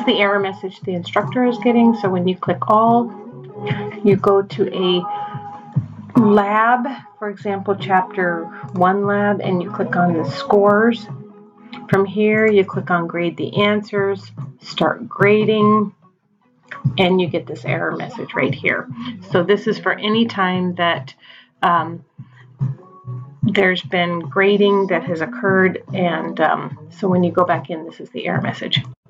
is the error message the instructor is getting. So when you click all, you go to a lab, for example, chapter 1 lab, and you click on the scores. From here, you click on grade the answers, start grading, and you get this error message right here. So this is for any time that there's been grading that has occurred, and so when you go back in, this is the error message.